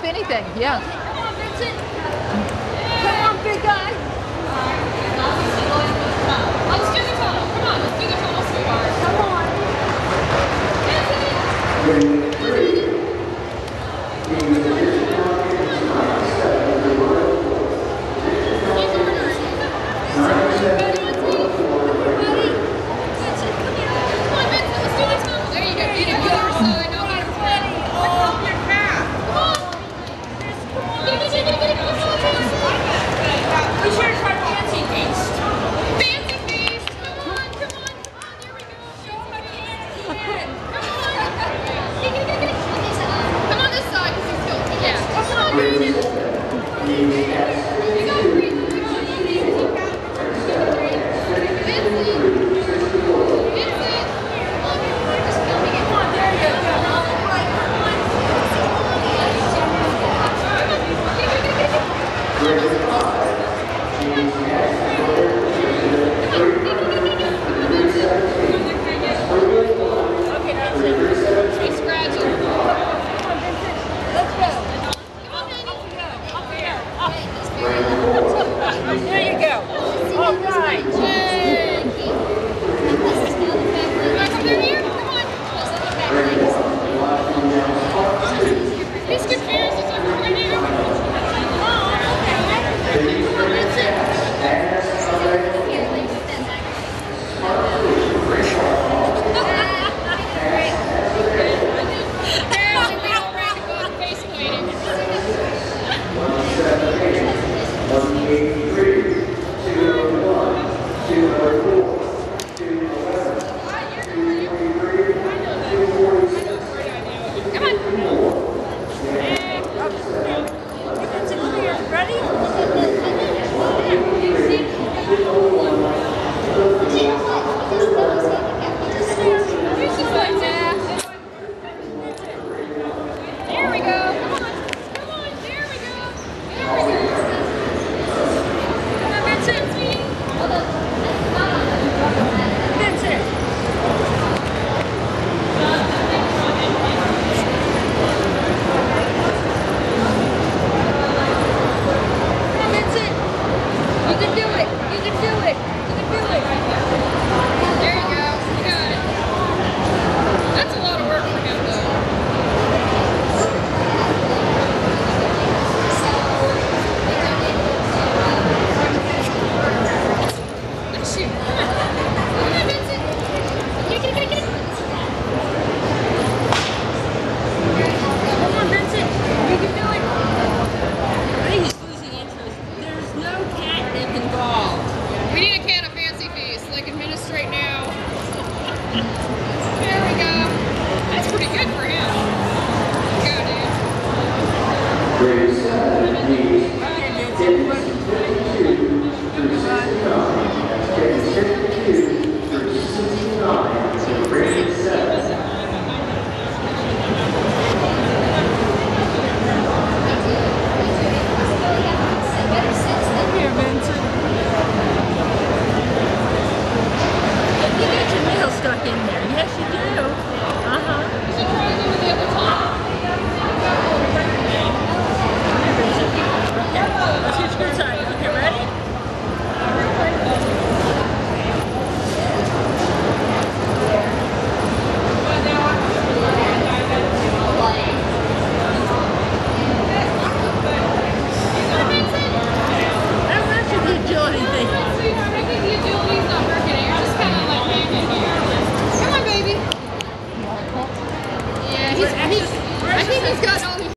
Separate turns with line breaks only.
anything, yeah.
Come on, Vincent. Come on, big guy.
Let's do the tunnel. Come on, let's do the tunnel, sweetheart.
Come on. There you go. All right.
He's confused. He's like, what are we gonna do? We need a can of Fancy Feast, like administrate now. There we go. That's pretty good for him. Go, dude.